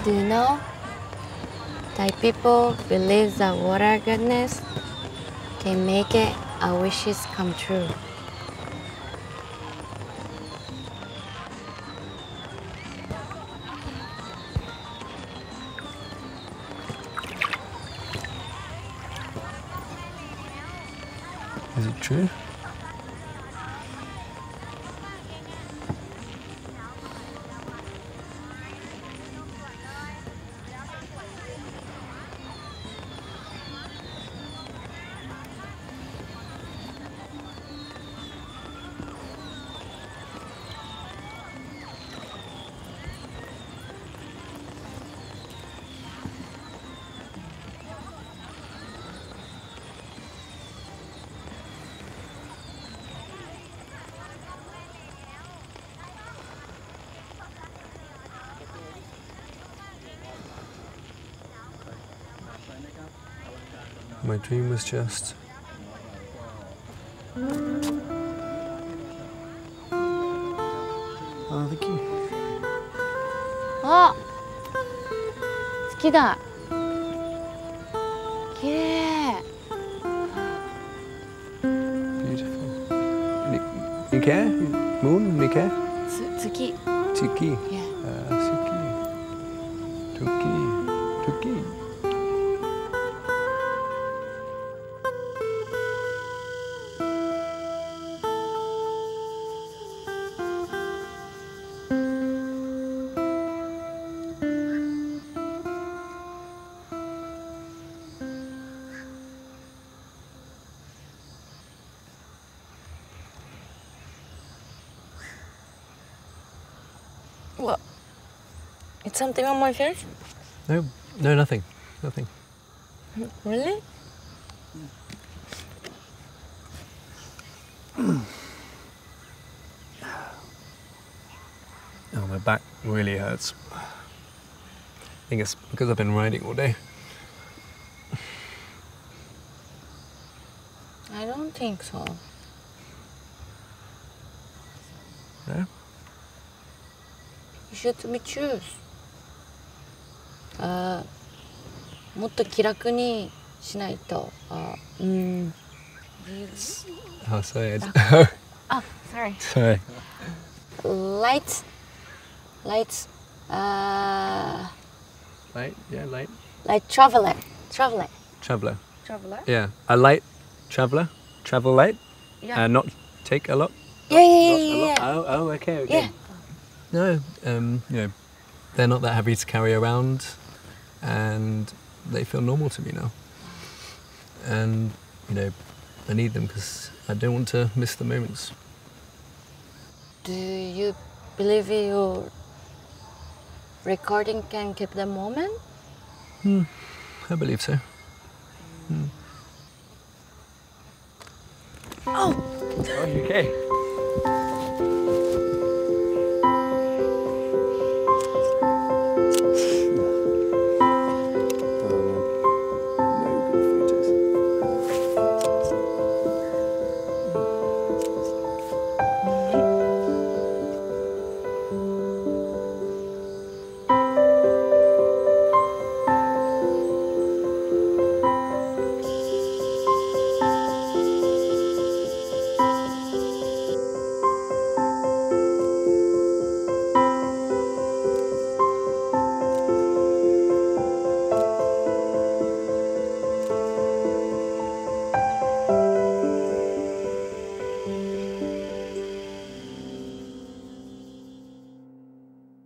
Do you know? Thai people believe that water goodness can make it our wishes come true. Is it true? My dream was just... Oh, thank you. あ、好きだ。綺麗。 Beautiful. Nike? Moon? Nike? 月。 Tiki. Yeah. Suki. Tuki. Tuki. What? It's something on my face? No, no, nothing. Nothing. Really? Oh, my back really hurts. I think it's because I've been riding all day. I don't think so. No? You should choose. もっと気楽にしないと。 Oh, sorry. Ah, sorry. Sorry. Lights. Light? Yeah, light. Like traveler. Traveller. Traveler? Yeah. A light traveller. Travel light. Yeah. Not take a lot. Yeah. Oh, okay. Yeah. No, you know, they're not that heavy to carry around, and they feel normal to me now. And, you know, I need them because I don't want to miss the moments. Do you believe your recording can keep the moment? I believe so. Oh! Oh, you okay?